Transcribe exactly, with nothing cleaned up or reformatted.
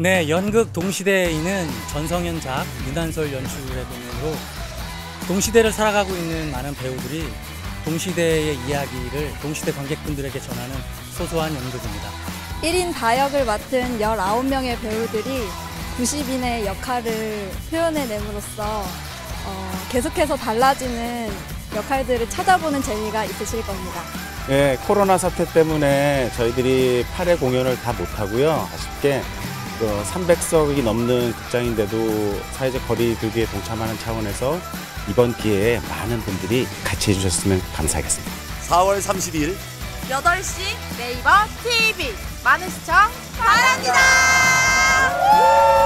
네, 연극 동시대에는 전성현 작, 윤한솔 연출의 공연으로 동시대를 살아가고 있는 많은 배우들이 동시대의 이야기를 동시대 관객분들에게 전하는 소소한 연극입니다. 일 인 다역을 맡은 열아홉 명의 배우들이 구십 인의 역할을 표현해냄으로써 어, 계속해서 달라지는 역할들을 찾아보는 재미가 있으실 겁니다. 네, 코로나 사태 때문에 저희들이 팔 회 공연을 다 못하고요. 아쉽게 그 삼백 석이 넘는 극장인데도 사회적 거리 두기에 동참하는 차원에서 이번 기회에 많은 분들이 같이 해주셨으면 감사하겠습니다. 사월 삼십일 여덟 시 네이버 티비 많은 시청 바랍니다.